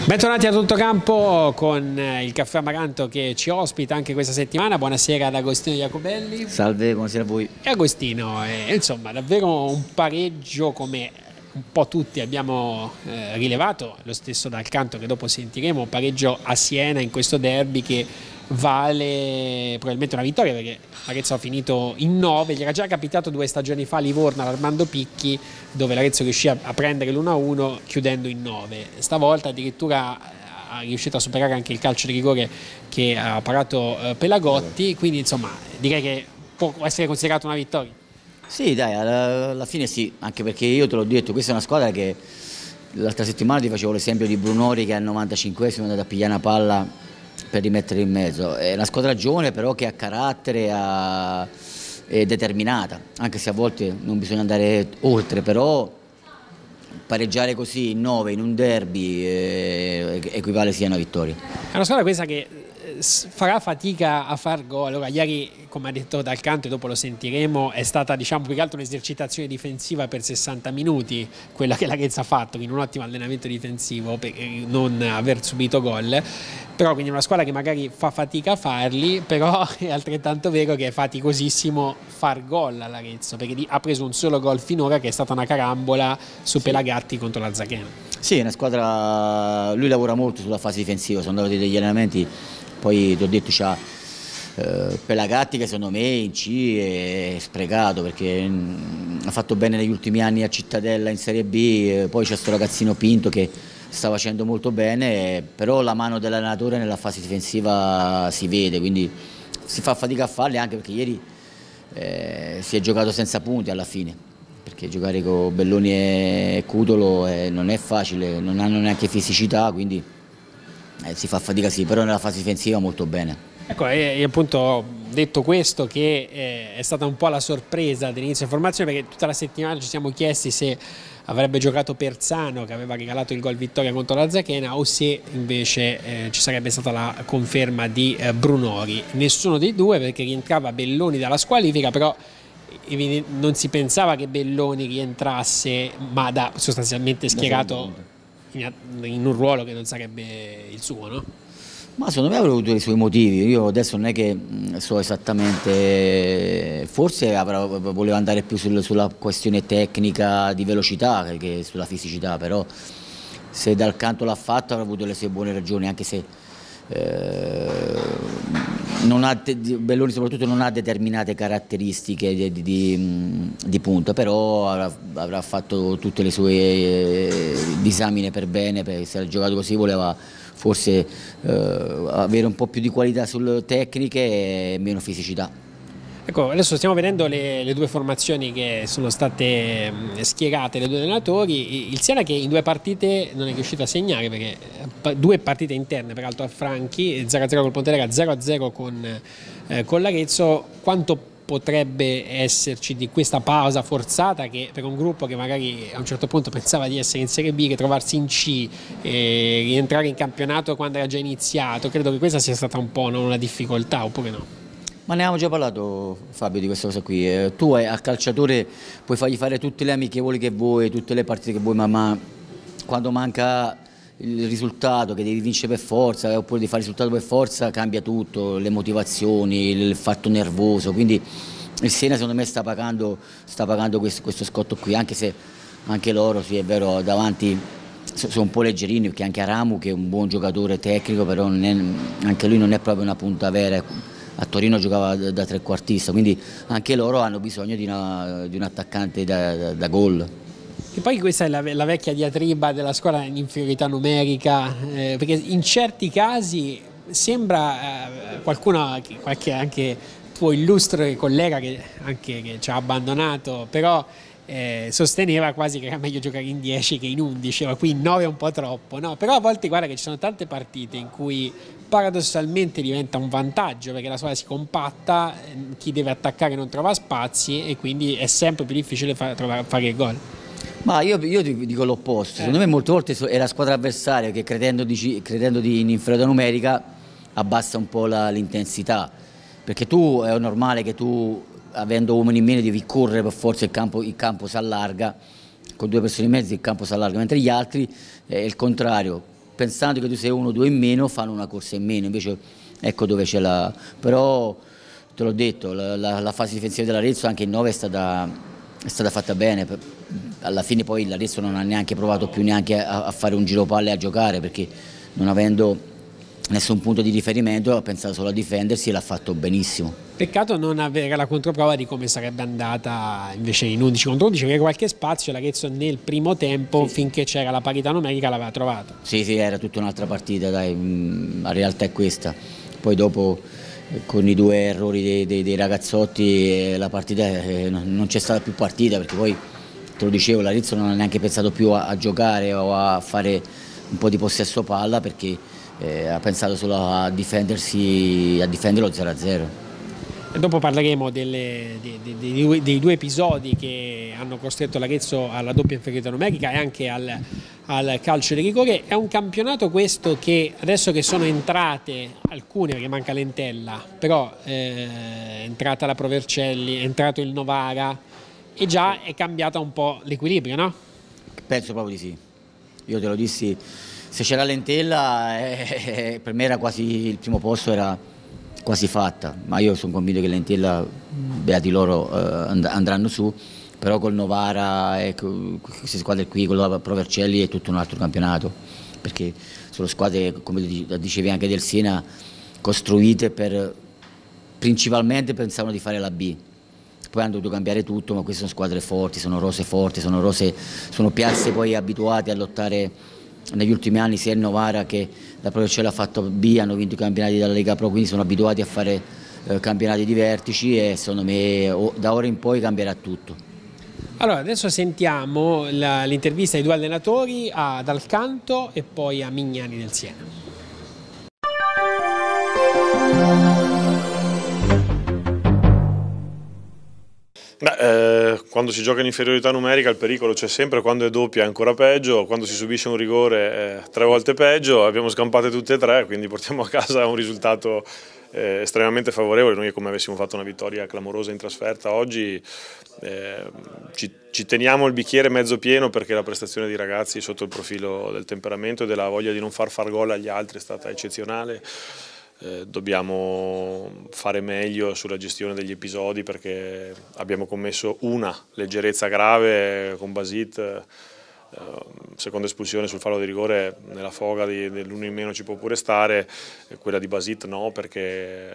Bentornati a Tutto Campo con il Caffè Amaranto che ci ospita anche questa settimana. Buonasera ad Agostino Jacobelli. Salve, buonasera a voi. E Agostino, insomma, davvero un pareggio come un po' tutti abbiamo rilevato, lo stesso dal canto che dopo sentiremo, un pareggio a Siena in questo derby che vale probabilmente una vittoria, perché l'Arezzo ha finito in 9, gli era già capitato 2 stagioni fa a Livorno all'Armando Picchi, dove l'Arezzo riuscì a prendere l'1-1 chiudendo in 9, stavolta addirittura è riuscito a superare anche il calcio di rigore che ha parato Pelagotti, quindi insomma direi che può essere considerata una vittoria. Sì, dai, alla fine sì, anche perché io te l'ho detto, questa è una squadra che l'altra settimana ti facevo l'esempio di Brunori che al 95esimo è andato a pigliare una palla per rimettere in mezzo. È una squadra giovane però che ha carattere, è determinata, anche se a volte non bisogna andare oltre, però pareggiare così in 9 in un derby equivale sia a una vittoria. È una squadra questa che farà fatica a far gol. Allora, ieri, come ha detto Dal Canto e dopo lo sentiremo, è stata diciamo più che altro un'esercitazione difensiva per 60 minuti quella che l'Arezzo ha fatto, quindi un ottimo allenamento difensivo per non aver subito gol, però quindi è una squadra che magari fa fatica a farli, però è altrettanto vero che è faticosissimo far gol all'Arezzo, perché ha preso un solo gol finora che è stata una carambola su Pelagatti contro la Zachena. Sì, è una squadra, lui lavora molto sulla fase difensiva, sono andati degli allenamenti. Poi ti ho detto c'ha Pelagatti che secondo me in C è sprecato perché ha fatto bene negli ultimi anni a Cittadella in Serie B, poi c'è questo ragazzino Pinto che sta facendo molto bene, però la mano dell'allenatore nella fase difensiva si vede, quindi si fa fatica a farle anche perché ieri si è giocato senza punti alla fine, perché giocare con Belloni e Cutolo non è facile, non hanno neanche fisicità, quindi si fa fatica sì, però nella fase difensiva molto bene. Ecco, io appunto ho detto questo che è stata un po' la sorpresa dell'inizio di formazione, perché tutta la settimana ci siamo chiesti se avrebbe giocato Perzano che aveva regalato il gol vittoria contro la Zachena o se invece ci sarebbe stata la conferma di Brunori. Nessuno dei due, perché rientrava Belloni dalla squalifica, però non si pensava che Belloni rientrasse, ma da sostanzialmente schierato in un ruolo che non sarebbe il suo, no? Ma secondo me avrebbe avuto i suoi motivi, io adesso non è che so esattamente, forse voleva andare più sulla questione tecnica di velocità che sulla fisicità, però se Dal Canto l'ha fatto avrà avuto le sue buone ragioni, anche se Belloni soprattutto non ha determinate caratteristiche di punta, però avrà fatto tutte le sue disamine per bene, perché se ha giocato così voleva forse avere un po' più di qualità sulle tecniche e meno fisicità. Ecco, adesso stiamo vedendo le due formazioni che sono state schierate, le due allenatori. Il Siena che in 2 partite non è riuscito a segnare, perché 2 partite interne peraltro a Franchi, 0-0 col Pontedera, 0-0 con l'Arezzo. Quanto potrebbe esserci di questa pausa forzata che per un gruppo che magari a un certo punto pensava di essere in Serie B, che trovarsi in C e rientrare in campionato quando era già iniziato, credo che questa sia stata un po' una difficoltà, oppure no? Ma ne avevamo già parlato, Fabio, di questa cosa qui. Tu al calciatore puoi fargli fare tutte le amichevoli che vuoi, tutte le partite che vuoi, ma quando manca il risultato, che devi vincere per forza, oppure di fare il risultato per forza, cambia tutto, le motivazioni, il fatto nervoso. Quindi il Siena secondo me sta pagando questo scotto qui, anche se anche loro, sì è vero, davanti sono un po' leggerini, perché anche Aramu che è un buon giocatore tecnico, però anche lui non è proprio una punta vera. A Torino giocava da trequartista, quindi anche loro hanno bisogno di un attaccante da gol. E poi questa è la vecchia diatriba della squadra in inferiorità numerica, perché in certi casi sembra qualcuno, qualche anche tuo illustre collega che ci ha abbandonato, però sosteneva quasi che era meglio giocare in 10 che in 11, ma qui in 9 è un po' troppo, no? Però a volte guarda che ci sono tante partite in cui paradossalmente diventa un vantaggio, perché la squadra si compatta, chi deve attaccare non trova spazi e quindi è sempre più difficile fare il gol. Ma io ti dico l'opposto, secondo me molte volte è la squadra avversaria che credendo in inferiorità numerica abbassa un po' l'intensità, perché è normale che tu avendo uomini in meno devi correre per forza, il campo si allarga, con 2 persone in mezzo il campo si allarga, mentre gli altri è il contrario, pensando che tu sei 1 o 2 in meno, fanno una corsa in meno, invece ecco dove c'è la... Però te l'ho detto, la fase difensiva dell'Arezzo anche in 9 è stata fatta bene, alla fine poi l'Arezzo non ha neanche provato più neanche a fare un giro palle e a giocare, perché non avendo nessun punto di riferimento ha pensato solo a difendersi e l'ha fatto benissimo. Peccato non avere la controprova di come sarebbe andata invece in 11 contro 11, perché qualche spazio l'Arezzo nel primo tempo, sì, finché c'era la parità numerica, l'aveva trovato. Sì, era tutta un'altra partita, dai, la realtà è questa. Poi dopo con i 2 errori dei ragazzotti la partita non c'è stata più partita, perché poi te lo dicevo, l'Arezzo non ha neanche pensato più a giocare o a fare un po' di possesso palla, perché ha pensato solo a difendersi, a difendere lo 0-0. E dopo parleremo dei 2 episodi che hanno costretto l'Arezzo alla doppia inferiorità numerica e anche al calcio di rigore. È un campionato questo che adesso che sono entrate alcune, perché manca Lentella, però è entrata la Provercelli, è entrato il Novara e già è cambiata un po' l'equilibrio, no? Penso proprio di sì. Io te lo dissi, se c'era Lentella per me era quasi, il primo posto era quasi fatta, ma io sono convinto che Lentella, beati loro, andranno su, però col Novara e queste squadre qui, con la Provercelli è tutto un altro campionato, perché sono squadre, come dicevi anche del Siena, costruite principalmente pensavano di fare la B. Poi hanno dovuto cambiare tutto, ma queste sono squadre forti, sono rose forti, sono piazze poi abituate a lottare negli ultimi anni, sia il Novara che la Provercelli ha fatto B, hanno vinto i campionati della Lega Pro, quindi sono abituati a fare campionati di vertici e secondo me da ora in poi cambierà tutto. Allora, adesso sentiamo l'intervista ai 2 allenatori, ad Alcanto e poi a Mignani del Siena. Quando si gioca in inferiorità numerica il pericolo c'è sempre, quando è doppia è ancora peggio, quando si subisce un rigore è 3 volte peggio. Abbiamo scampate tutte e 3, quindi portiamo a casa un risultato estremamente favorevole. Noi, come avessimo fatto una vittoria clamorosa in trasferta oggi, ci teniamo il bicchiere mezzo pieno, perché la prestazione dei ragazzi sotto il profilo del temperamento e della voglia di non far gol agli altri è stata eccezionale. Dobbiamo fare meglio sulla gestione degli episodi, perché abbiamo commesso una leggerezza grave con Basit, seconda espulsione sul fallo di rigore, nella foga dell'uno in meno ci può pure stare, quella di Basit no, perché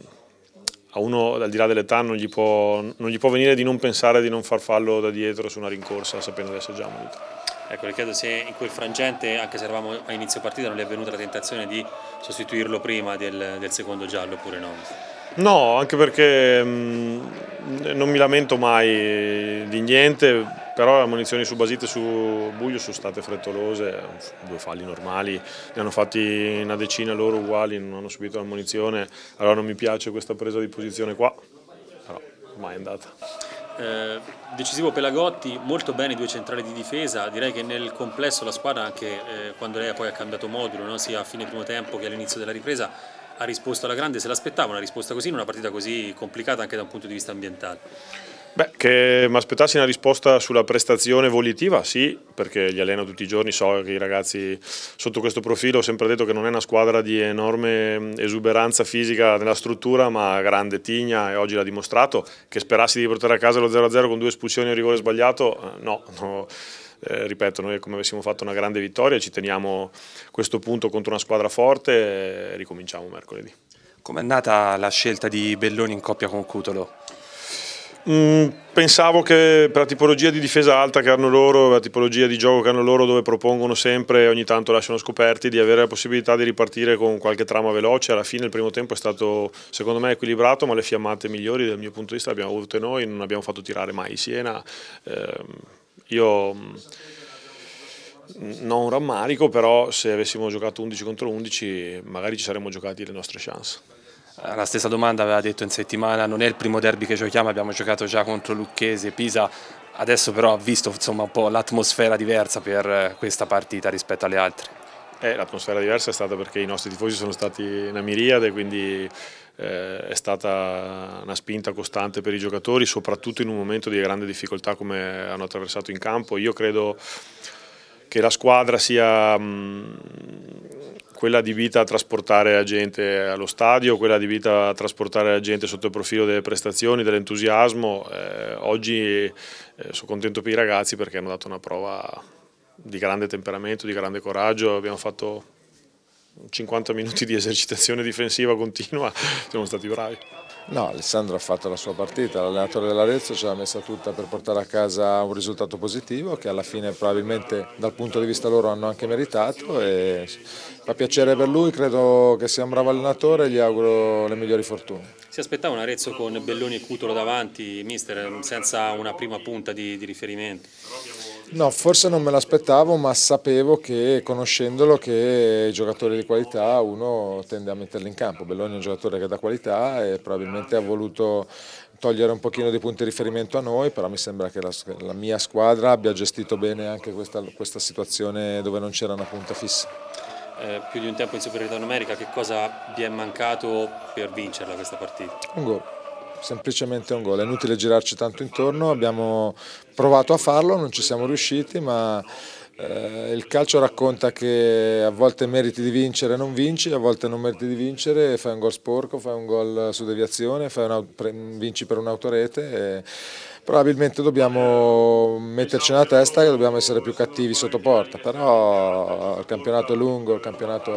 a uno al di là dell'età non gli può venire di non pensare di non far fallo da dietro su una rincorsa sapendo di essere già ammonito. Ecco, le chiedo se in quel frangente, anche se eravamo a inizio partita, non le è venuta la tentazione di sostituirlo prima del secondo giallo oppure no? No, anche perché non mi lamento mai di niente, però le ammonizioni su Basit e su Buglio sono state frettolose, 2 falli normali, ne hanno fatti una decina loro uguali, non hanno subito l'ammonizione, allora non mi piace questa presa di posizione qua, però ormai è andata. Decisivo Pelagotti, molto bene i 2 centrali di difesa, direi che nel complesso la squadra, anche quando lei poi ha cambiato modulo, no? Sia a fine primo tempo che all'inizio della ripresa, ha risposto alla grande. Se l'aspettava una risposta così in una partita così complicata anche da un punto di vista ambientale? Beh, che mi aspettassi una risposta sulla prestazione volitiva, sì, perché li alleno tutti i giorni, so che i ragazzi sotto questo profilo, ho sempre detto che non è una squadra di enorme esuberanza fisica nella struttura, ma grande tigna, e oggi l'ha dimostrato. Che sperassi di portare a casa lo 0-0 con 2 espulsioni e un rigore sbagliato, no. Ripeto, noi come avessimo fatto una grande vittoria, ci teniamo questo punto contro una squadra forte e ricominciamo mercoledì. Com'è nata la scelta di Belloni in coppia con Cutolo? Pensavo che per la tipologia di difesa alta che hanno loro, la tipologia di gioco che hanno loro, dove propongono sempre e ogni tanto lasciano scoperti, di avere la possibilità di ripartire con qualche trama veloce. Alla fine il primo tempo è stato secondo me equilibrato, ma le fiammate migliori dal mio punto di vista le abbiamo avute noi, non abbiamo fatto tirare mai Siena. Io non rammarico, però se avessimo giocato 11 contro 11 magari ci saremmo giocati le nostre chance. La stessa domanda aveva detto in settimana, non è il primo derby che giochiamo, abbiamo giocato già contro Lucchese e Pisa, adesso però ha visto insomma, un po' l'atmosfera diversa per questa partita rispetto alle altre. L'atmosfera diversa è stata perché i nostri tifosi sono stati una miriade, quindi è stata una spinta costante per i giocatori, soprattutto in un momento di grande difficoltà come hanno attraversato in campo. Io credo che la squadra sia quella adibita a trasportare la gente allo stadio, quella adibita a trasportare la gente sotto il profilo delle prestazioni, dell'entusiasmo. Oggi sono contento per i ragazzi perché hanno dato una prova di grande temperamento, di grande coraggio. Abbiamo fatto 50 minuti di esercitazione difensiva continua, siamo stati bravi. No, Alessandro ha fatto la sua partita, l'allenatore dell'Arezzo ce l'ha messa tutta per portare a casa un risultato positivo che alla fine probabilmente dal punto di vista loro hanno anche meritato, e fa piacere per lui, credo che sia un bravo allenatore e gli auguro le migliori fortune. Si aspettava un Arezzo con Belloni e Cutolo davanti, mister, senza una prima punta di riferimento? No, forse non me l'aspettavo, ma sapevo che, conoscendolo, che i giocatori di qualità uno tende a metterli in campo. Belloni è un giocatore che dà qualità e probabilmente ha voluto togliere un pochino di punti di riferimento a noi, però mi sembra che la mia squadra abbia gestito bene anche questa situazione dove non c'era una punta fissa. Più di un tempo in superiorità numerica, che cosa vi è mancato per vincerla questa partita? Un gol. Semplicemente un gol, è inutile girarci tanto intorno, abbiamo provato a farlo, non ci siamo riusciti, ma il calcio racconta che a volte meriti di vincere e non vinci, a volte non meriti di vincere, fai un gol sporco, fai un gol su deviazione, vinci per un'autorete. E probabilmente dobbiamo metterci nella testa che dobbiamo essere più cattivi sotto porta, però il campionato è lungo, il campionato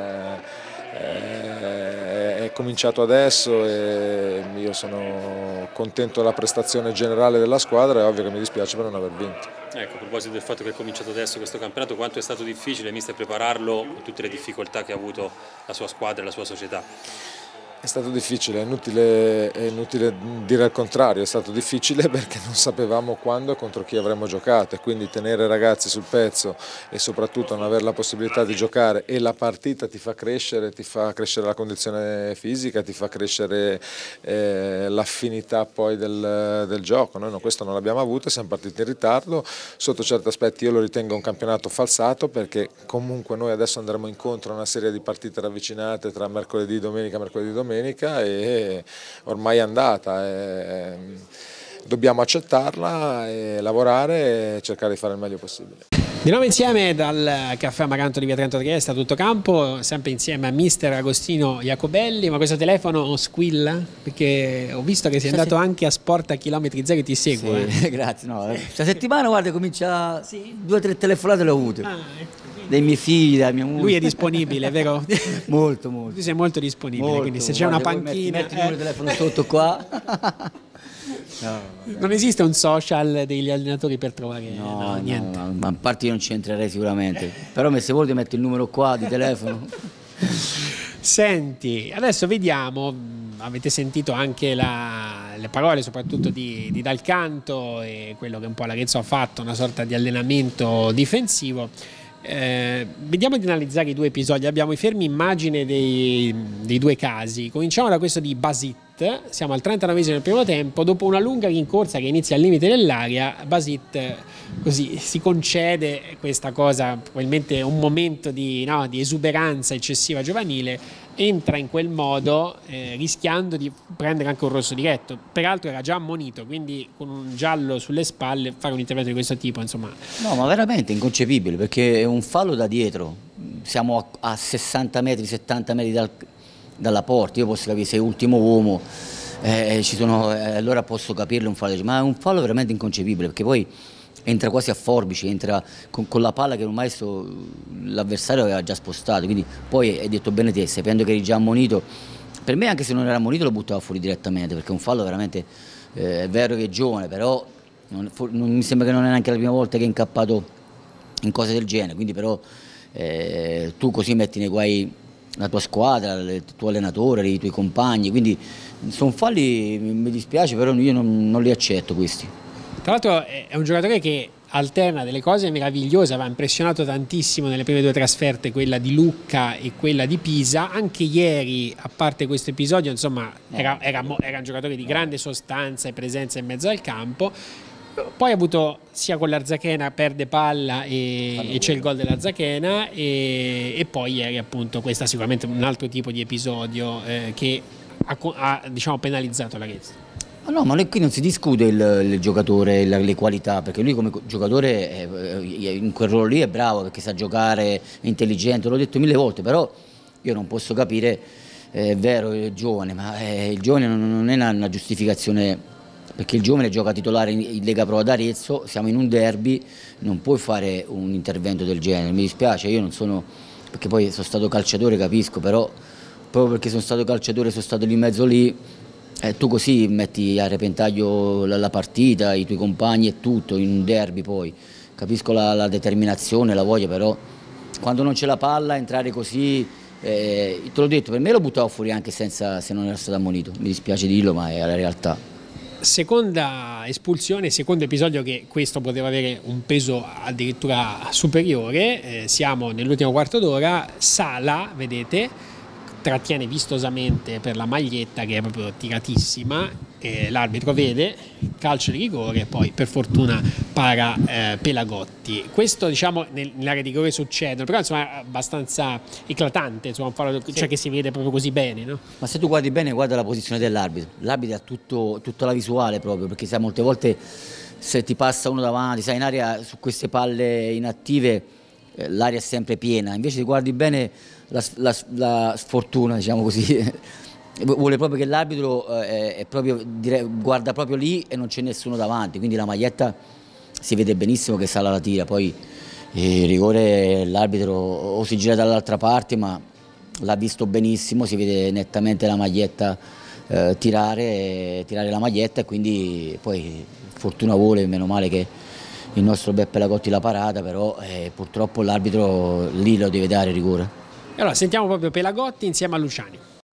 è cominciato adesso e io sono contento della prestazione generale della squadra, è ovvio che mi dispiace per non aver vinto. Ecco, a proposito del fatto che è cominciato adesso questo campionato, quanto è stato difficile, mister, prepararlo con tutte le difficoltà che ha avuto la sua squadra e la sua società? È stato difficile, è inutile dire il contrario, è stato difficile perché non sapevamo quando e contro chi avremmo giocato, e quindi tenere i ragazzi sul pezzo e soprattutto non avere la possibilità di giocare, e la partita ti fa crescere la condizione fisica, ti fa crescere l'affinità poi del gioco. Noi questo non l'abbiamo avuto, siamo partiti in ritardo, sotto certi aspetti io lo ritengo un campionato falsato, perché comunque noi adesso andremo incontro a una serie di partite ravvicinate tra mercoledì, domenica e ormai è andata, dobbiamo accettarla e lavorare e cercare di fare il meglio possibile. Di nuovo insieme dal caffè Amaranto di via Trento Trieste a Tutto Campo, sempre insieme a mister Agostino Iacobelli. Ma questo telefono squilla? Perché ho visto che sei andato anche a Sport a chilometri zero e ti seguo. Sì, grazie. No, questa settimana guarda comincia, sì, 2 o 3 telefonate le ho avute. Ecco. Dei miei figli, della mia moglie. Lui è disponibile, vero? Molto, molto. Tu sei molto disponibile, molto, quindi se c'è una panchina... Metti il telefono sotto qua. No, non esiste un social degli allenatori per trovare niente. No, ma a parte io non ci entrerei sicuramente, però se vuoi ti metti il numero qua di telefono. Senti, adesso vediamo, avete sentito anche le parole soprattutto di Dal Canto e quello che un po' l'Arezzo ha fatto, una sorta di allenamento difensivo. Vediamo di analizzare i 2 episodi. Abbiamo i fermi immagine dei 2 casi. Cominciamo da questo di Basit. Siamo al 39esimo del primo tempo, dopo una lunga rincorsa che inizia al limite dell'area. Basit così si concede questa cosa, probabilmente un momento di esuberanza eccessiva giovanile, entra in quel modo rischiando di prendere anche un rosso diretto. Peraltro era già ammonito, quindi con un giallo sulle spalle fare un intervento di questo tipo, insomma. No, ma veramente inconcepibile, perché è un fallo da dietro, siamo a 60 metri, 70 metri dalla porta. Io posso capire, sei ultimo uomo, allora posso capirlo un fallo, ma è un fallo veramente inconcepibile, perché poi entra quasi a forbici, entra con la palla che ormai l'avversario aveva già spostato, quindi poi hai detto bene te, sapendo che eri già ammonito, per me anche se non era ammonito lo buttava fuori direttamente, perché è un fallo veramente, è vero che è giovane, però non mi sembra che non è neanche la prima volta che è incappato in cose del genere, quindi però tu così metti nei guai la tua squadra, il tuo allenatore, i tuoi compagni, quindi sono falli, mi dispiace, però io non li accetto questi. Tra l'altro è un giocatore che alterna delle cose meravigliose, aveva impressionato tantissimo nelle prime 2 trasferte, quella di Lucca e quella di Pisa. Anche ieri, a parte questo episodio, insomma, era un giocatore di grande sostanza e presenza in mezzo al campo. Poi ha avuto, sia con l'Arzachena perde palla e c'è il gol dell'Arzachena, e poi ieri appunto questo è sicuramente un altro tipo di episodio che ha diciamo penalizzato l'Arezzo. No, ma qui non si discute il giocatore, le qualità, perché lui come giocatore in quel ruolo lì è bravo, perché sa giocare, è intelligente, l'ho detto 1000 volte, però io non posso capire, è vero, è giovane, ma il giovane non è una giustificazione, perché il giovane gioca titolare in Lega Pro ad Arezzo, siamo in un derby, non puoi fare un intervento del genere, mi dispiace, io non sono, perché poi sono stato calciatore, capisco, però proprio perché sono stato calciatore, sono stato lì in mezzo lì, tu così metti a repentaglio la partita, i tuoi compagni e tutto, in un derby poi. Capisco la determinazione, la voglia, però quando non c'è la palla entrare così, te l'ho detto, per me lo buttavo fuori anche se non era stato ammonito, mi dispiace dirlo ma è la realtà. Seconda espulsione, secondo episodio che questo poteva avere un peso addirittura superiore, siamo nell'ultimo quarto d'ora, Sala, vedete, trattiene vistosamente per la maglietta che è proprio tiratissima, l'arbitro vede, calcio di rigore, poi per fortuna para Pelagotti. Questo diciamo nell'area di rigore succede, però insomma è abbastanza eclatante, insomma, cioè che si vede proprio così bene, no? Ma se tu guardi bene, guarda la posizione dell'arbitro, l'arbitro ha tutta la visuale proprio, perché sai, molte volte se ti passa uno davanti, sai, in area su queste palle inattive l'area è sempre piena, invece se guardi bene la sfortuna, diciamo così, vuole proprio che l'arbitro guarda proprio lì e non c'è nessuno davanti, quindi la maglietta si vede benissimo che Sala la tira, poi il rigore l'arbitro o si gira dall'altra parte, ma l'ha visto benissimo, si vede nettamente la maglietta tirare la maglietta, e quindi poi fortuna vuole, meno male che il nostro Beppe Pelagotti l'ha parata, però purtroppo l'arbitro lì lo deve dare rigore. Allora sentiamo proprio Pelagotti insieme a Luciani.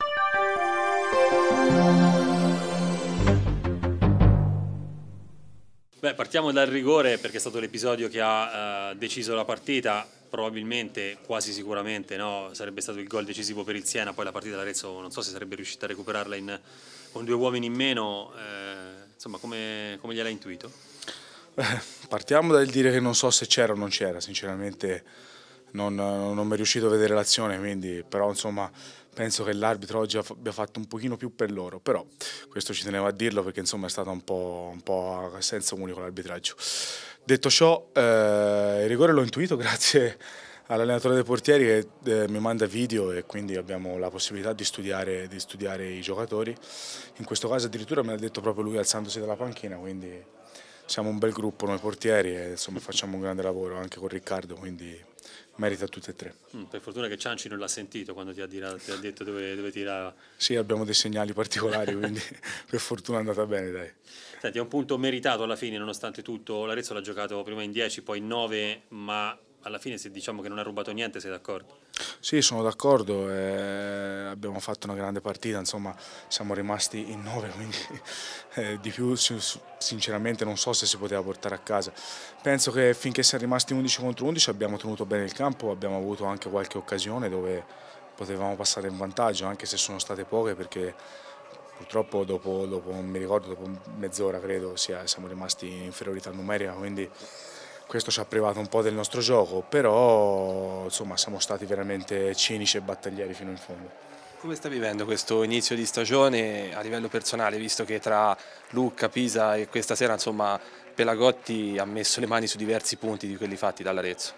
Beh, partiamo dal rigore perché è stato l'episodio che ha deciso la partita, probabilmente, quasi sicuramente, no? Sarebbe stato il gol decisivo per il Siena, poi la partita l'Arezzo non so se sarebbe riuscita a recuperarla con 2 uomini in meno, insomma come gliel'ha intuito? Partiamo dal dire che non so se c'era o non c'era, sinceramente non mi è riuscito a vedere l'azione, quindi, però insomma penso che l'arbitro oggi abbia fatto un pochino più per loro, però questo ci tenevo a dirlo perché insomma è stato un po' a senso unico l'arbitraggio. Detto ciò, il rigore l'ho intuito grazie all'allenatore dei portieri che mi manda video e quindi abbiamo la possibilità di studiare i giocatori. In questo caso addirittura me l'ha detto proprio lui alzandosi dalla panchina, quindi siamo un bel gruppo noi portieri e insomma facciamo un grande lavoro anche con Riccardo, quindi merita a tutti e 3. Per fortuna che Cianci non l'ha sentito quando ti ha detto dove tirava. Sì, abbiamo dei segnali particolari, quindi per fortuna è andata bene, dai. Senti, è un punto meritato alla fine, nonostante tutto. L'Arezzo l'ha giocato prima in 10, poi in 9, ma alla fine se diciamo che non ha rubato niente, sei d'accordo? Sì, sono d'accordo, abbiamo fatto una grande partita, insomma siamo rimasti in 9, quindi di più sinceramente non so se si poteva portare a casa. Penso che finché siamo rimasti 11 contro 11 abbiamo tenuto bene il campo, abbiamo avuto anche qualche occasione dove potevamo passare in vantaggio, anche se sono state poche, perché purtroppo dopo non mi ricordo, dopo mezz'ora credo siamo rimasti in inferiorità numerica, quindi questo ci ha privato un po' del nostro gioco, però insomma siamo stati veramente cinici e battaglieri fino in fondo. Come sta vivendo questo inizio di stagione a livello personale, visto che tra Lucca, Pisa e questa sera insomma Pelagotti ha messo le mani su diversi punti di quelli fatti dall'Arezzo?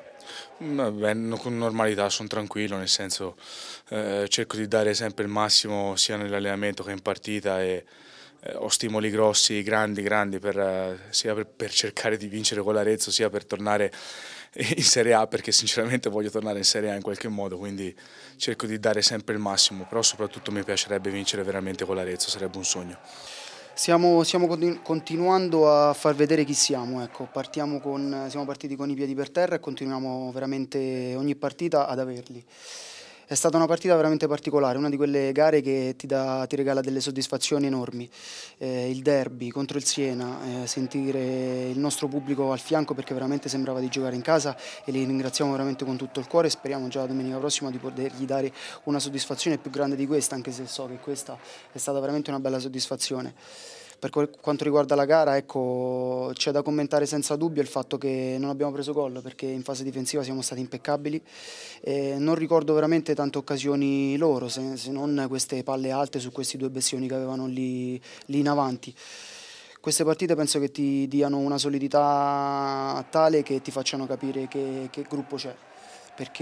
Con normalità, sono tranquillo, nel senso cerco di dare sempre il massimo sia nell'allenamento che in partita e ho stimoli grossi, grandi, sia per cercare di vincere con l'Arezzo, sia per tornare in Serie A, perché sinceramente voglio tornare in Serie A in qualche modo, quindi cerco di dare sempre il massimo, però soprattutto mi piacerebbe vincere veramente con l'Arezzo, sarebbe un sogno. Stiamo continuando a far vedere chi siamo, ecco. Siamo partiti con i piedi per terra e continuiamo veramente ogni partita ad averli. È stata una partita veramente particolare, una di quelle gare che ti regala delle soddisfazioni enormi. Il derby contro il Siena, sentire il nostro pubblico al fianco perché veramente sembrava di giocare in casa e li ringraziamo veramente con tutto il cuore e speriamo già la domenica prossima di potergli dare una soddisfazione più grande di questa, anche se so che questa è stata veramente una bella soddisfazione. Per quanto riguarda la gara, ecco, c'è da commentare senza dubbio il fatto che non abbiamo preso gol, perché in fase difensiva siamo stati impeccabili. Non ricordo veramente tante occasioni loro, se non queste palle alte su questi due bestioni che avevano lì in avanti. Queste partite penso che ti diano una solidità tale che ti facciano capire che gruppo c'è, perché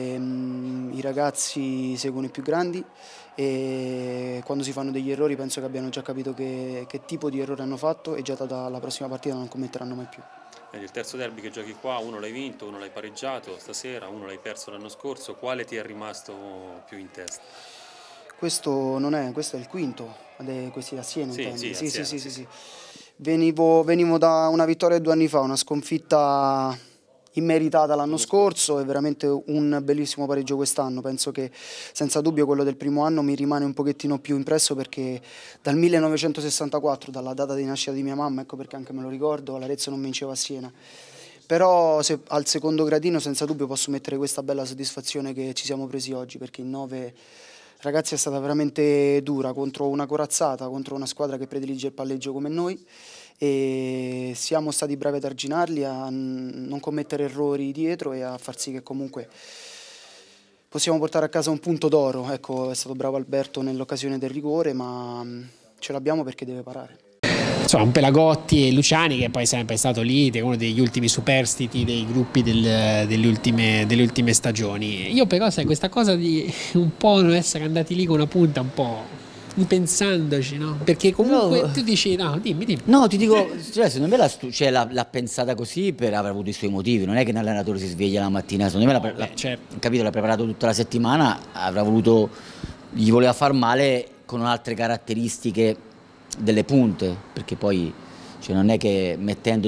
i ragazzi seguono i più grandi e quando si fanno degli errori penso che abbiano già capito che tipo di errore hanno fatto e già dalla prossima partita non commetteranno mai più. Il terzo derby che giochi qua, uno l'hai vinto, uno l'hai pareggiato stasera, uno l'hai perso l'anno scorso, quale ti è rimasto più in testa? Questo è il quinto, questi da Siena, intendi? Sì. Venivo da una vittoria 2 anni fa, una sconfitta immeritata l'anno scorso e veramente un bellissimo pareggio quest'anno. Penso che senza dubbio quello del primo anno mi rimane un pochettino più impresso, perché dal 1964, dalla data di nascita di mia mamma, ecco perché anche me lo ricordo, l'Arezzo non vinceva a Siena. Però al secondo gradino senza dubbio posso mettere questa bella soddisfazione che ci siamo presi oggi, perché in 9 ragazzi è stata veramente dura contro una corazzata, contro una squadra che predilige il palleggio come noi, e siamo stati bravi ad arginarli, a non commettere errori dietro e a far sì che comunque possiamo portare a casa un punto d'oro. Ecco, è stato bravo Alberto nell'occasione del rigore, ma ce l'abbiamo perché deve parare. Insomma, un Pelagotti e Luciani che poi è sempre stato lì, uno degli ultimi superstiti dei gruppi delle ultime stagioni. Io però, sai, questa cosa di un po' non essere andati lì con una punta, un po' pensandoci, no? Perché comunque tu dici, no, dimmi. No, ti dico, cioè, secondo me l'ha pensata così avrà avuto i suoi motivi, non è che un allenatore si sveglia la mattina, secondo me certo. Capito, l'ha preparato tutta la settimana, gli voleva far male con altre caratteristiche delle punte, perché poi cioè, non è che mettendo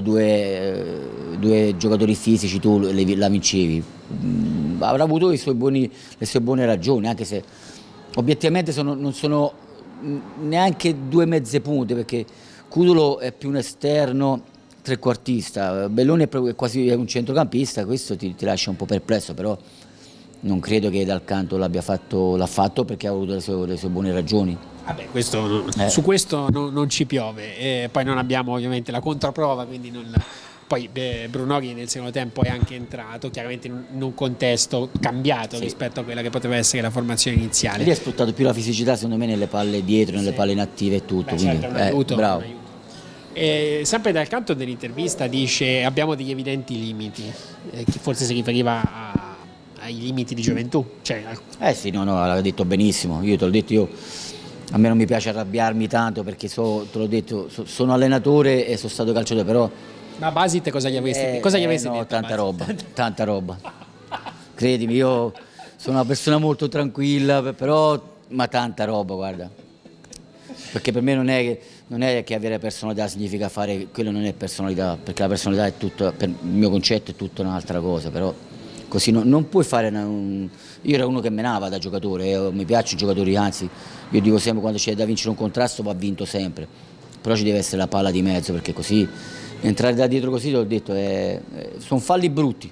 due giocatori fisici tu la vincevi. Avrà avuto le sue buone ragioni, anche se obiettivamente non sono neanche due mezze punte, perché Cudolo è più un esterno trequartista, Belloni è quasi un centrocampista, questo ti lascia un po' perplesso, però non credo che Dal Canto l'ha fatto perché ha avuto le sue buone ragioni. Vabbè, su questo non ci piove, poi non abbiamo ovviamente la controprova, quindi poi Brunori nel secondo tempo è anche entrato, chiaramente in un contesto cambiato rispetto a quella che poteva essere la formazione iniziale. Lì ha sfruttato più la fisicità secondo me nelle palle dietro, nelle palle inattive e tutto. Quindi, certo, un aiuto, bravo. Sempre Dal Canto nell'intervista dice abbiamo degli evidenti limiti, che forse si riferiva ai limiti di gioventù. Sì, no, l'ha detto benissimo, io te l'ho detto, a me non mi piace arrabbiarmi tanto perché te l'ho detto, sono allenatore e sono stato calciatore, però... Ma Basit cosa gli avresti no, detto? Tanta roba. Credimi, io sono una persona molto tranquilla, ma tanta roba, guarda. Perché per me non è che avere personalità significa fare, quello non è personalità, perché la personalità è tutto, per il mio concetto è tutta un'altra cosa, però così non puoi fare io ero uno che menava da giocatore, mi piacciono i giocatori, anzi io dico sempre quando c'è da vincere un contrasto va vinto sempre, però ci deve essere la palla di mezzo, perché così entrare da dietro così, l'ho detto, sono falli brutti.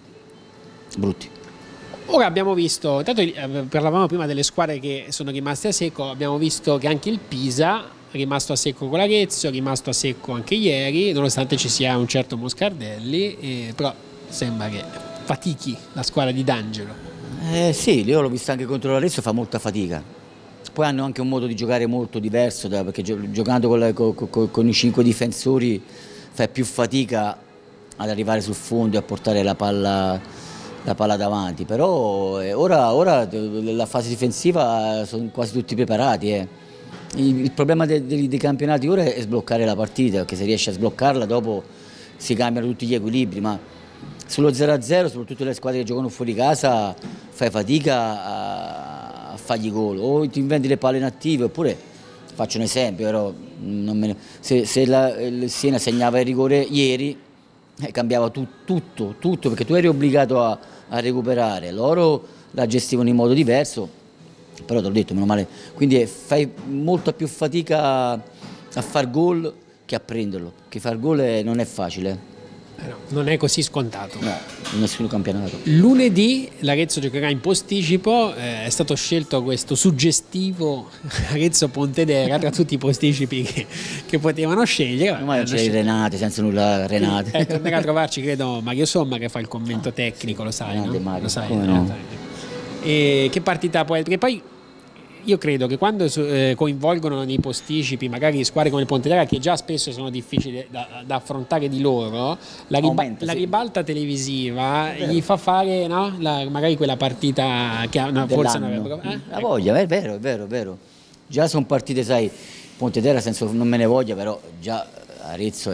Ora abbiamo visto, intanto parlavamo prima delle squadre che sono rimaste a secco, abbiamo visto che anche il Pisa è rimasto a secco con l'Arezzo, è rimasto a secco anche ieri, nonostante ci sia un certo Moscardelli, però sembra che fatichi la squadra di D'Angelo. Sì, io l'ho vista anche contro l'Arezzo, fa molta fatica. Poi hanno anche un modo di giocare molto diverso, perché giocando con i 5 difensori fai più fatica ad arrivare sul fondo e a portare la palla davanti, però ora la fase difensiva sono quasi tutti preparati. Il problema dei campionati ora è sbloccare la partita, perché se riesci a sbloccarla dopo si cambiano tutti gli equilibri, ma sullo 0-0, soprattutto le squadre che giocano fuori casa, fai fatica a fargli gol, o ti inventi le palle inattive, oppure, faccio un esempio, però se il Siena segnava il rigore ieri, cambiava tutto, perché tu eri obbligato a recuperare, loro la gestivano in modo diverso, però te l'ho detto, meno male, quindi fai molta più fatica a far gol che a prenderlo, che far gol non è facile. No, non è così scontato. No, in nessun campionato. Lunedì l'Arezzo giocherà in posticipo, è stato scelto questo suggestivo Arezzo-Pontedera tra tutti i posticipi che potevano scegliere. Ormai c'è il Renate, senza nulla Renate. Tornerà a trovarci, credo, Mario Somma che fa il commento tecnico, lo sai, no? Mario, Lo sai, come no? E che partita poi? Perché poi io credo che quando coinvolgono nei posticipi magari squadre come il Pontedera, che già spesso sono difficili da affrontare di loro, la ribalta televisiva gli fa fare, no? Magari quella partita che forse non avrebbero. La voglia, è vero. Già sono partite, sai, Pontedera senza non me ne voglia, però già Arezzo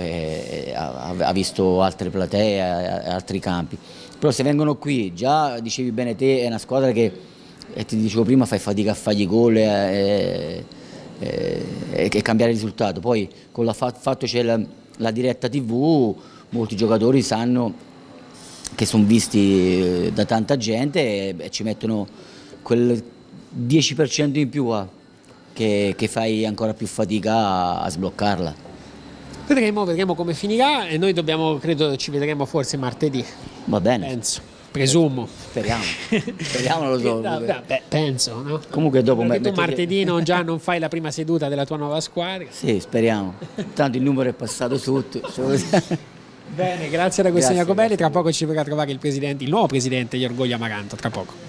ha visto altre platee, altri campi. Però se vengono qui, già dicevi bene te, è una squadra che, e ti dicevo prima, fai fatica a fargli gol e cambiare il risultato. Poi con il fatto c'è la diretta TV, molti giocatori sanno che sono visti da tanta gente e ci mettono quel 10% in più che fai ancora più fatica a sbloccarla. Vedremo come finirà e noi credo ci vedremo forse martedì. Va bene. Penso. Presumo. Speriamo, non lo so. Penso, no? Comunque dopo tu martedì non fai la prima seduta della tua nuova squadra. Sì, speriamo. Tanto il numero è passato tutto. Bene, grazie alla questione Jacobelli. Tra poco ci verrà a trovare il nuovo presidente di Orgoglio Amaranto, tra poco.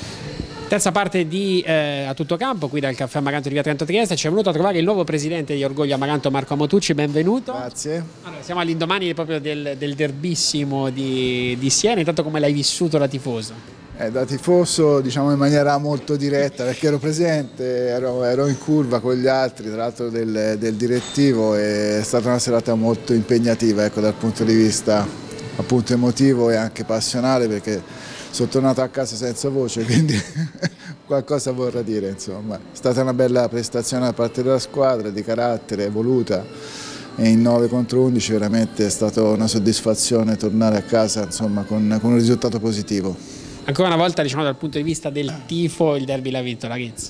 Terza parte di A Tutto Campo, qui dal Caffè Amaranto di Via Trento Trieste. Ci è venuto a trovare il nuovo presidente di Orgoglio Amaranto, Marco Amotucci, benvenuto. Grazie. Allora, siamo all'indomani proprio del derbissimo di Siena. Intanto come l'hai vissuto da tifoso? Da tifoso, diciamo in maniera molto diretta, perché ero presente, ero in curva con gli altri, tra l'altro del direttivo, e è stata una serata molto impegnativa, ecco, dal punto di vista appunto emotivo e anche passionale, perché sono tornato a casa senza voce, quindi qualcosa vorrà dire, insomma. È stata una bella prestazione da parte della squadra, di carattere, voluta, e in 9 contro 11 veramente è stata una soddisfazione tornare a casa, insomma, con un risultato positivo. Ancora una volta, diciamo, dal punto di vista del tifo, il derby l'ha vinto l'Arezzo.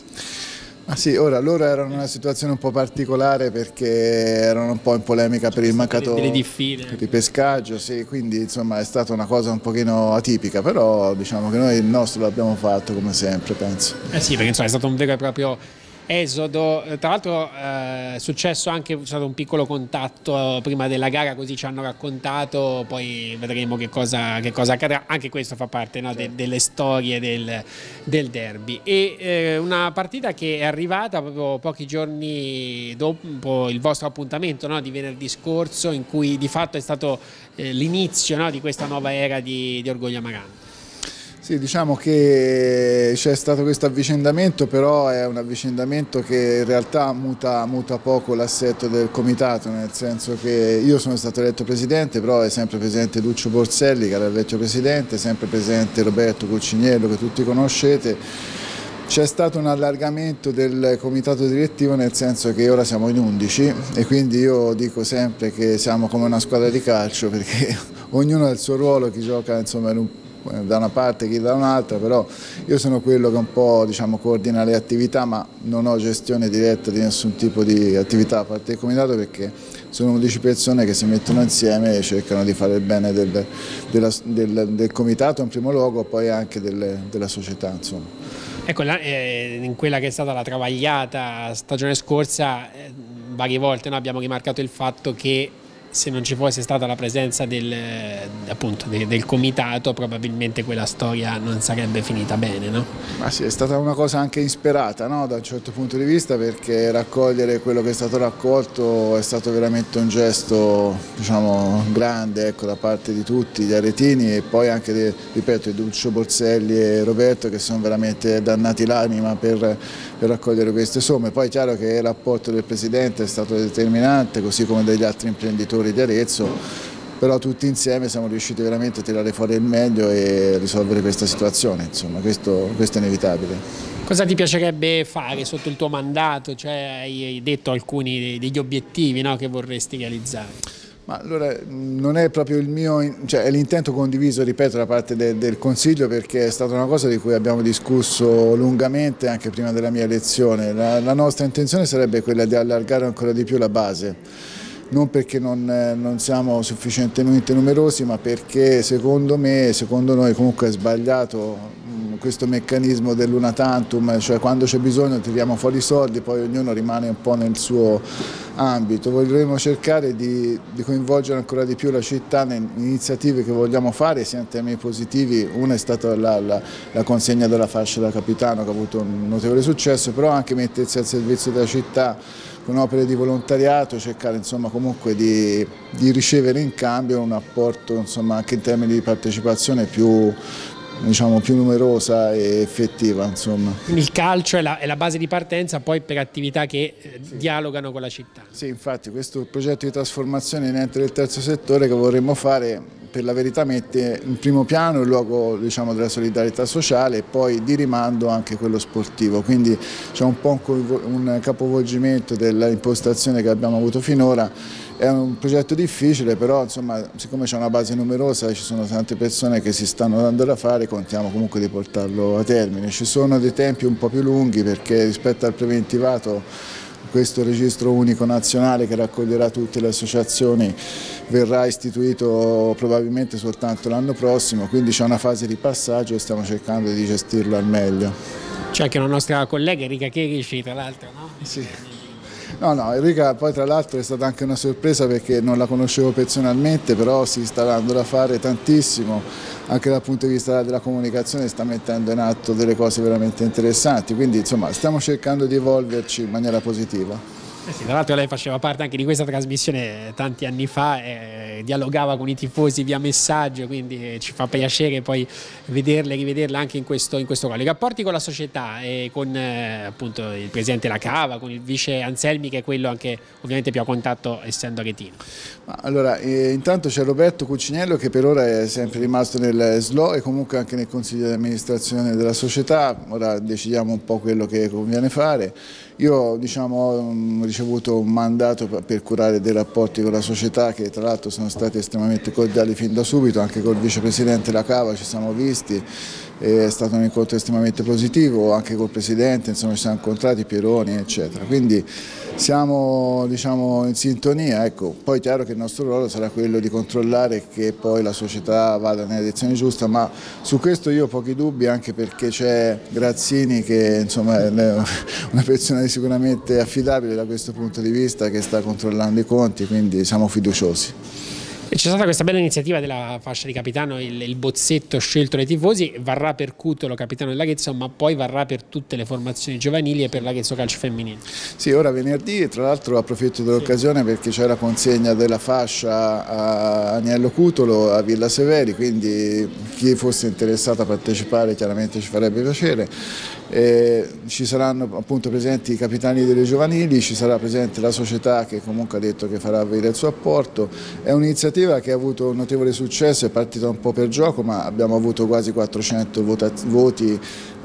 Ah sì, ora loro erano in una situazione un po' particolare perché erano un po' in polemica per il mancato ripescaggio, sì, quindi insomma è stata una cosa un pochino atipica, però diciamo che noi il nostro l'abbiamo fatto come sempre, penso. Sì, perché insomma è stato un vero e proprio esodo. Tra l'altro è successo anche, c'è stato un piccolo contatto prima della gara, così ci hanno raccontato, poi vedremo che cosa accadrà. Anche questo fa parte, no, delle storie del derby. E una partita che è arrivata proprio pochi giorni dopo il vostro appuntamento, no, di venerdì scorso, in cui di fatto è stato l'inizio, no, di questa nuova era di Orgoglio Amaranto. Sì, diciamo che c'è stato questo avvicendamento, però è un avvicendamento che in realtà muta poco l'assetto del comitato, nel senso che io sono stato eletto presidente, però è sempre presente Duccio Borselli, che era il vecchio presidente, sempre presente Roberto Cuciniello, che tutti conoscete. C'è stato un allargamento del comitato direttivo, nel senso che ora siamo in 11 e quindi io dico sempre che siamo come una squadra di calcio, perché ognuno ha il suo ruolo, chi gioca insomma da una parte, chi da un'altra, però io sono quello che un po', diciamo, coordina le attività, ma non ho gestione diretta di nessun tipo di attività a parte il comitato, perché sono 11 persone che si mettono insieme e cercano di fare il bene del comitato in primo luogo, poi anche della società, insomma. Ecco, in quella che è stata la travagliata stagione scorsa, varie volte noi abbiamo rimarcato il fatto che se non ci fosse stata la presenza del comitato, probabilmente quella storia non sarebbe finita bene, no? Ma sì, è stata una cosa anche insperata, no? Da un certo punto di vista, perché raccogliere quello che è stato raccolto è stato veramente un gesto, diciamo, grande, ecco, da parte di tutti gli aretini, e poi anche, ripeto, di Duccio Borselli e Roberto, che sono veramente dannati l'anima per raccogliere queste somme. Poi è chiaro che il rapporto del presidente è stato determinante, così come degli altri imprenditori di Arezzo, però tutti insieme siamo riusciti veramente a tirare fuori il meglio e risolvere questa situazione, insomma, questo è inevitabile. Cosa ti piacerebbe fare sotto il tuo mandato? Cioè, hai detto alcuni degli obiettivi, no, che vorresti realizzare? Ma allora non è proprio il mio, cioè è l'intento condiviso, ripeto, da parte del Consiglio, perché è stata una cosa di cui abbiamo discusso lungamente anche prima della mia elezione. La nostra intenzione sarebbe quella di allargare ancora di più la base. non perché non siamo sufficientemente numerosi, ma perché secondo noi comunque è sbagliato questo meccanismo dell'una tantum, cioè quando c'è bisogno tiriamo fuori i soldi, poi ognuno rimane un po' nel suo ambito. Vogliamo cercare di coinvolgere ancora di più la città nelle iniziative che vogliamo fare, sia in termini positivi. Una è stata la consegna della fascia da capitano, che ha avuto un notevole successo, però anche mettersi al servizio della città con opere di volontariato, cercare insomma comunque di ricevere in cambio un apporto insomma anche in termini di partecipazione più numerosa e effettiva. Insomma. Quindi il calcio è la base di partenza poi per attività che dialogano con la città. Sì, infatti questo progetto di trasformazione in ente del terzo settore che vorremmo fare, per la verità mette in primo piano il luogo della solidarietà sociale e poi di rimando anche quello sportivo, quindi c'è un po' un capovolgimento dell'impostazione che abbiamo avuto finora. È un progetto difficile, però insomma, siccome c'è una base numerosa, ci sono tante persone che si stanno dando da fare, contiamo comunque di portarlo a termine. Ci sono dei tempi un po' più lunghi perché rispetto al preventivato questo registro unico nazionale che raccoglierà tutte le associazioni verrà istituito probabilmente soltanto l'anno prossimo, quindi c'è una fase di passaggio e stiamo cercando di gestirlo al meglio. C'è anche una nostra collega Enrica Cherici, tra l'altro, no? Sì. No, Enrica poi tra l'altro è stata anche una sorpresa perché non la conoscevo personalmente, però si sta dando da fare tantissimo, anche dal punto di vista della comunicazione sta mettendo in atto delle cose veramente interessanti, quindi insomma stiamo cercando di evolverci in maniera positiva. Sì, tra l'altro lei faceva parte anche di questa trasmissione tanti anni fa, dialogava con i tifosi via messaggio, quindi ci fa piacere poi vederle e rivederla anche in questo ruolo. I rapporti con la società e con appunto il presidente La Cava, con il vice Anselmi, che è quello anche ovviamente più a contatto essendo aretino. Allora, intanto c'è Roberto Cuccinello che per ora è sempre rimasto nel SLO e comunque anche nel consiglio di amministrazione della società, ora decidiamo un po' quello che conviene fare. Io ho ricevuto un mandato per curare dei rapporti con la società che tra l'altro sono stati estremamente cordiali fin da subito, anche col vicepresidente La Cava ci siamo visti, è stato un incontro estremamente positivo, anche col presidente, insomma ci siamo incontrati, Pieroni eccetera, quindi siamo in sintonia, ecco. Poi è chiaro che il nostro ruolo sarà quello di controllare che poi la società vada nella direzione giusta, ma su questo io ho pochi dubbi anche perché c'è Grazzini che insomma è una persona sicuramente affidabile da questo punto di vista che sta controllando i conti, quindi siamo fiduciosi. C'è stata questa bella iniziativa della fascia di capitano, il bozzetto scelto dai tifosi, varrà per Cutolo, capitano dell'Arezzo, ma poi varrà per tutte le formazioni giovanili e per l'Arezzo calcio femminile. Sì, ora venerdì, tra l'altro approfitto dell'occasione perché c'è la consegna della fascia a Agnello Cutolo a Villa Severi, quindi chi fosse interessato a partecipare chiaramente ci farebbe piacere. Ci saranno appunto presenti i capitani delle giovanili, ci sarà presente la società che comunque ha detto che farà avere il suo apporto. È un'iniziativa che ha avuto un notevole successo, è partita un po' per gioco ma abbiamo avuto quasi 400 voti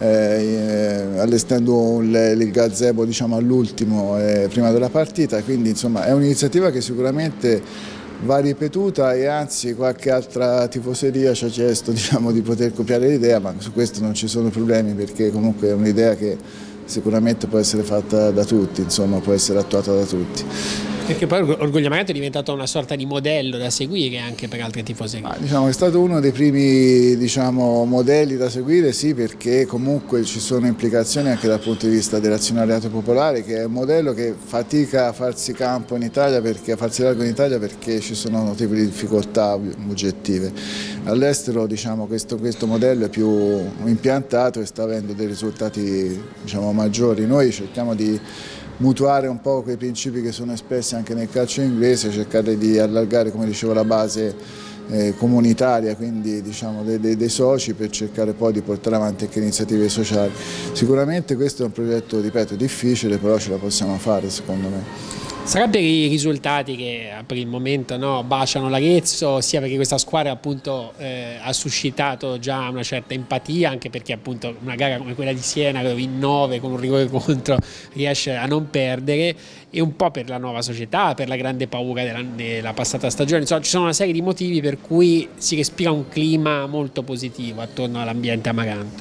allestendo il gazebo all'ultimo prima della partita, quindi insomma è un'iniziativa che sicuramente va ripetuta e anzi qualche altra tifoseria ci ha chiesto di poter copiare l'idea, ma su questo non ci sono problemi perché comunque è un'idea che sicuramente può essere fatta da tutti, insomma può essere attuata da tutti. Perché poi Orgoglio Amaranto è diventato una sorta di modello da seguire anche per altre tifoserie. È stato uno dei primi modelli da seguire, sì, perché comunque ci sono implicazioni anche dal punto di vista dell'azionariato popolare, che è un modello che fatica a farsi campo in Italia, a farsi largo in Italia perché ci sono notevoli difficoltà oggettive. All'estero questo modello è più impiantato e sta avendo dei risultati maggiori. Noi cerchiamo di mutuare un po' quei principi che sono espressi anche nel calcio inglese, cercare di allargare, come dicevo, la base comunitaria, quindi dei soci, per cercare poi di portare avanti anche iniziative sociali. Sicuramente questo è un progetto, ripeto, difficile, però ce la possiamo fare secondo me. Sarà per i risultati che per il momento baciano l'Arezzo, sia perché questa squadra appunto ha suscitato già una certa empatia, anche perché appunto una gara come quella di Siena, in 9 con un rigore contro, riesce a non perdere, e un po' per la nuova società, per la grande paura della passata stagione. Insomma, ci sono una serie di motivi per cui si respira un clima molto positivo attorno all'ambiente amaranto.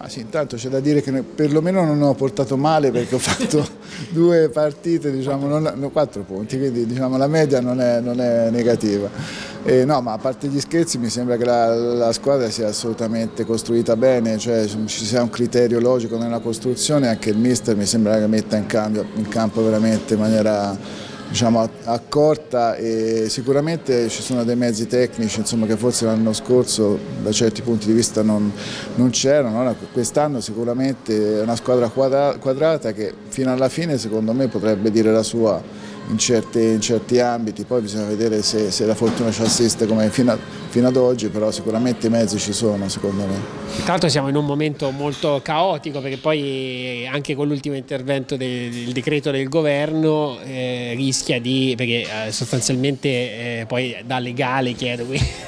Ma sì, intanto c'è da dire che perlomeno non ho portato male perché ho fatto 2 partite, diciamo, 4 punti, quindi diciamo, la media non è negativa. No, ma a parte gli scherzi mi sembra che la squadra sia assolutamente costruita bene, cioè ci sia un criterio logico nella costruzione, anche il mister mi sembra che metta in campo veramente in maniera, diciamo, accorta, e sicuramente ci sono dei mezzi tecnici, insomma, che forse l'anno scorso da certi punti di vista non c'erano. Quest'anno sicuramente è una squadra quadrata che fino alla fine secondo me potrebbe dire la sua in certi ambiti, poi bisogna vedere se la fortuna ci assiste come fino ad oggi, però sicuramente i mezzi ci sono, secondo me. Tra l'altro siamo in un momento molto caotico, perché poi anche con l'ultimo intervento del decreto del governo rischia di, perché sostanzialmente poi da legale chiedo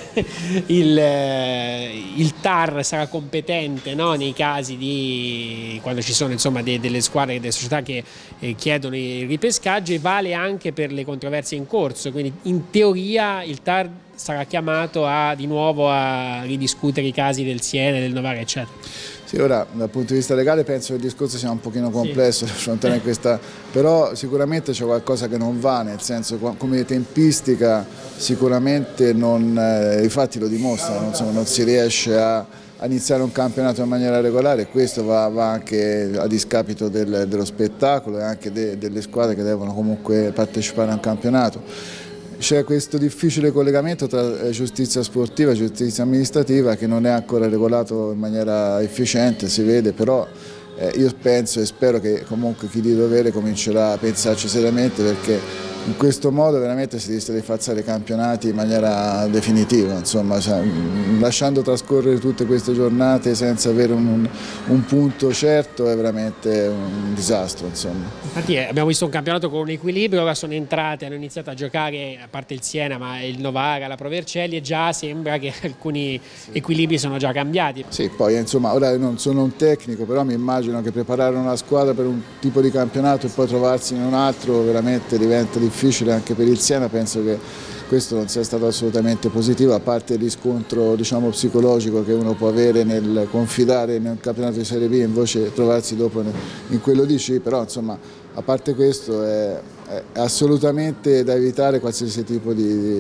il TAR sarà competente, no? Nei casi di quando ci sono, insomma, delle squadre, delle società che chiedono il ripescaggio, e vale anche per le controversie in corso, quindi in teoria il TAR sarà chiamato di nuovo a ridiscutere i casi del Siena, del Novara, eccetera. Sì, ora dal punto di vista legale penso che il discorso sia un pochino complesso, sì, però sicuramente c'è qualcosa che non va, nel senso, come tempistica sicuramente i fatti lo dimostrano, insomma, non si riesce a iniziare un campionato in maniera regolare, e questo va anche a discapito dello spettacolo e anche delle squadre che devono comunque partecipare a un campionato. C'è questo difficile collegamento tra giustizia sportiva e giustizia amministrativa che non è ancora regolato in maniera efficiente, si vede, però io penso e spero che comunque chi di dovere comincerà a pensarci seriamente, perché in questo modo veramente si rischia di falsare i campionati in maniera definitiva, insomma, lasciando trascorrere tutte queste giornate senza avere un punto certo è veramente un disastro, insomma. Infatti abbiamo visto un campionato con un equilibrio, ora sono entrate, hanno iniziato a giocare, a parte il Siena, ma il Novara, la Pro Vercelli, e già sembra che alcuni equilibri sono già cambiati. Sì, poi insomma, ora non sono un tecnico, però mi immagino che preparare una squadra per un tipo di campionato e poi trovarsi in un altro veramente diventa difficile anche per il Siena. Penso che questo non sia stato assolutamente positivo, a parte il riscontro, diciamo, psicologico che uno può avere nel confidare nel campionato di Serie B e invece trovarsi dopo in quello di C, però insomma, a parte questo è assolutamente da evitare qualsiasi tipo di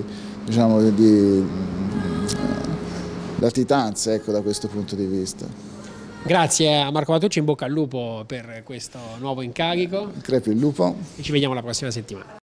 latitanza, ecco, da questo punto di vista. Grazie a Marco Matucci, in bocca al lupo per questo nuovo incarico. Crepi il lupo. E ci vediamo la prossima settimana.